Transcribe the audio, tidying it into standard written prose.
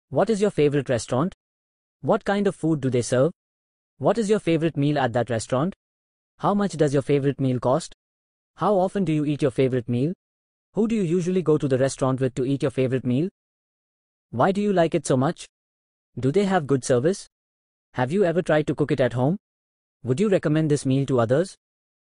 What is your favorite restaurant? What kind of food do they serve? What is your favorite meal at that restaurant? How much does your favorite meal cost? How often do you eat your favorite meal? Who do you usually go to the restaurant with to eat your favorite meal? Why do you like it so much? Do they have good service? Have you ever tried to cook it at home? Would you recommend this meal to others?